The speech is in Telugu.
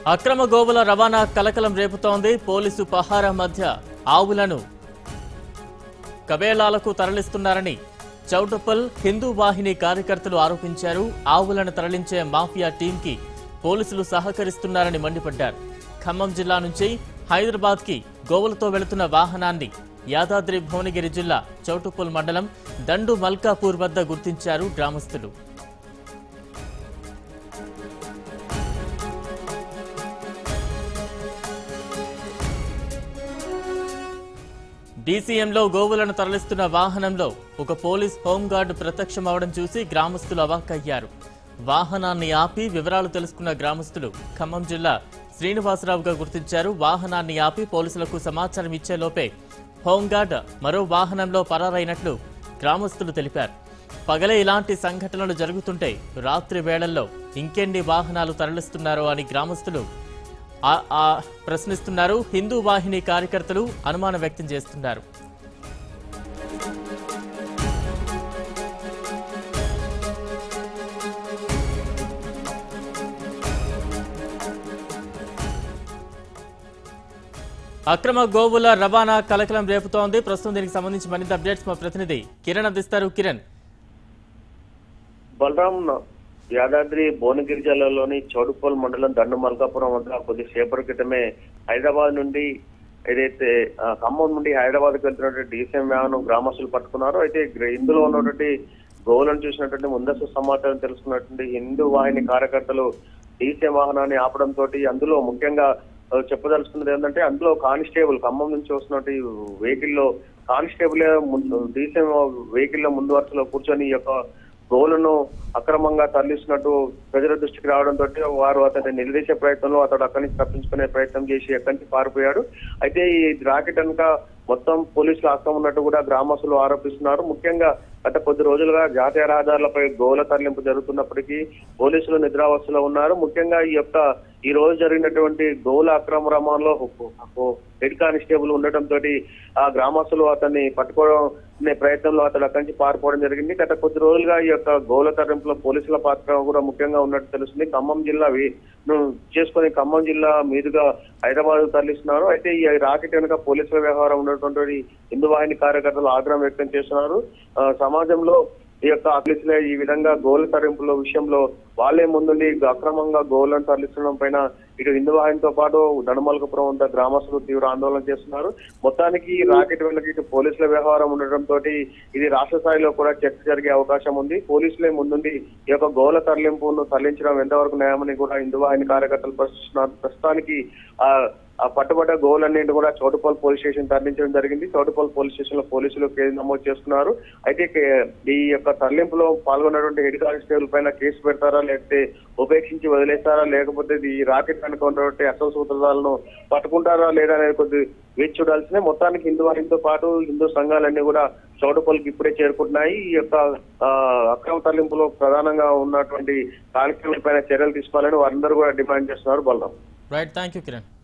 అక్రమ గోవుల రవాణా కలకలం రేపుతోంది. పోలీసు పహారా మధ్య ఆవులను కబేలాలకు తరలిస్తున్నారని చౌటుప్పల్ హిందూ వాహిని కార్యకర్తలు ఆరోపించారు. ఆవులను తరలించే మాఫియా టీంకి పోలీసులు సహకరిస్తున్నారని మండిపడ్డారు. ఖమ్మం జిల్లా నుంచి హైదరాబాద్కి గోవులతో వెళుతున్న వాహనాన్ని యాదాద్రి భువనగిరి జిల్లా చౌటుప్పల్ మండలం దండు మల్కాపూర్ వద్ద గుర్తించారు గ్రామస్తులు. డీసీఎంలో గోవులను తరలిస్తున్న వాహనంలో ఒక పోలీస్ హోంగార్డు ప్రత్యక్షమవడం చూసి గ్రామస్తులు అవాక్కయ్యారు. వాహనాన్ని ఆపి వివరాలు తెలుసుకున్న గ్రామస్తులు ఖమ్మం జిల్లా శ్రీనివాసరావుగా గుర్తించారు. వాహనాన్ని ఆపి పోలీసులకు సమాచారం ఇచ్చేలోపే హోంగార్డ్ మరో వాహనంలో పరారైనట్లు గ్రామస్తులు తెలిపారు. పగలే ఇలాంటి సంఘటనలు జరుగుతుంటే రాత్రి వేళల్లో ఇంకెన్ని వాహనాలు తరలిస్తున్నారో అని గ్రామస్తులు ప్రశ్నిస్తున్నారు. హిందూ వాహిని కార్యకర్తలు అనుమానం వ్యక్తం చేస్తున్నారు. అక్రమ గోవుల రవాణా కలకలం రేపుతోంది. ప్రస్తుతం దీనికి సంబంధించి మరింత అప్డేట్స్ మా ప్రతినిధి కిరణ్ అందిస్తారు. కిరణ్, బలరాం యాదాద్రి భువనగిరి జిల్లాలోని చౌటుప్పల్ మండలం దండు మల్కాపురం వద్ద కొద్దిసేపటి క్రితమే హైదరాబాద్ నుండి ఏదైతే ఖమ్మం నుండి హైదరాబాద్కి వెళ్తున్నటువంటి డీసీఎం వ్యాన్ గ్రామస్తులు పట్టుకున్నారు. అయితే ఇందులో ఉన్నటువంటి గోవులను చూసినటువంటి ముందస్తు సమాచారం తెలుసుకున్నటువంటి హిందూ వాహిని కార్యకర్తలు డీసీఎం వాహనాన్ని ఆపడంతో అందులో ముఖ్యంగా చెప్పదలుచుకున్నది ఏంటంటే అందులో కానిస్టేబుల్ ఖమ్మం నుంచి వస్తున్నటువంటి వెహికల్లో కానిస్టేబుల్ డీసీఎం వెహికల్లో ముందు వరుసలో కూర్చొని ఈ యొక్క గోవులను అక్రమంగా తరలిస్తున్నట్టు ప్రజల దృష్టికి రావడంతో వారు అతన్ని నిలదీసే ప్రయత్నంలో అతడు అక్కడి నుంచి తప్పించుకునే ప్రయత్నం చేసి ఎక్కడి నుంచి పారిపోయాడు. అయితే ఈ రాకెట్ కనుక మొత్తం పోలీసులు హస్తం ఉన్నట్టు కూడా గ్రామస్తులు ఆరోపిస్తున్నారు. ముఖ్యంగా గత కొద్ది రోజులుగా జాతీయ రహదారులపై గోవుల తరలింపు జరుగుతున్నప్పటికీ పోలీసులు నిద్రావస్థలో ఉన్నారు. ముఖ్యంగా ఈ రోజు జరిగినటువంటి గోవుల అక్రమ రవాణాలో హెడ్ కానిస్టేబుల్ ఉండటంతో ఆ గ్రామస్తులు అతన్ని పట్టుకోవడం ప్రయత్నంలో అతడు అక్కడి నుంచి పారిపోవడం జరిగింది. గత కొద్ది రోజులుగా ఈ యొక్క గోవుల తరలింపులో పోలీసుల పాత్ర కూడా ముఖ్యంగా ఉన్నట్టు తెలుస్తుంది. ఖమ్మం జిల్లా చేసుకుని ఖమ్మం జిల్లా మీదుగా హైదరాబాద్ తరలిస్తున్నారు. అయితే ఈ రాకెట్ వెనుక పోలీసుల వ్యవహారం ఉన్నటువంటి హిందూ వాహిని కార్యకర్తలు ఆగ్రహం వ్యక్తం చేస్తున్నారు. సమాజంలో ఈ యొక్క పోలీసులే ఈ విధంగా గోవుల తరలింపుల విషయంలో వాళ్ళే ముందుండి అక్రమంగా గోవులను తరలించడం పైన ఇటు హిందూ వాహినితో పాటు దండమల్కపురం వద్ద గ్రామస్తులు తీవ్ర ఆందోళన చేస్తున్నారు. మొత్తానికి రాకెట్ వెనుక ఇటు పోలీసుల వ్యవహారం ఉండటంతో ఇది రాష్ట్ర స్థాయిలో కూడా చర్చ జరిగే అవకాశం ఉంది. పోలీసులే ముందుండి ఈ యొక్క గోవుల తరలింపును తరలించడం ఎంతవరకు న్యాయమని కూడా హిందూ వాహిని కార్యకర్తలు ప్రశ్నిస్తున్నారు. ప్రస్తుతానికి ఆ పట్టుబడ్డ గోవులన్నింటి కూడా చౌటుప్పల్ పోలీస్ స్టేషన్ తరలించడం జరిగింది. చౌటుప్పల్ పోలీస్ స్టేషన్ లో పోలీసులు కేసు నమోదు చేసుకున్నారు. అయితే ఈ యొక్క తరలింపులో పాల్గొన్నటువంటి హెడ్ కానిస్టేబుల్ పైన కేసు పెడతారా, లేకపోతే ఉపేక్షించి వదిలేస్తారా, లేకపోతే ఈ రాకెట్ కనుక ఉన్నటువంటి అసలు సూత్రాలను పట్టుకుంటారా లేదా అనేది కొద్ది వేచి చూడాల్సిందే. మొత్తానికి హిందూ వాహినితో పాటు హిందూ సంఘాలన్నీ కూడా చౌటుప్పల్కి ఇప్పుడే చేరుకుంటున్నాయి. ఈ యొక్క అక్రమ తరలింపులో ప్రధానంగా ఉన్నటువంటి కానిస్టేబుల్ పైన చర్యలు తీసుకోవాలని వారందరూ కూడా డిమాండ్ చేస్తున్నారు. Balram. Right, thank you Kiran.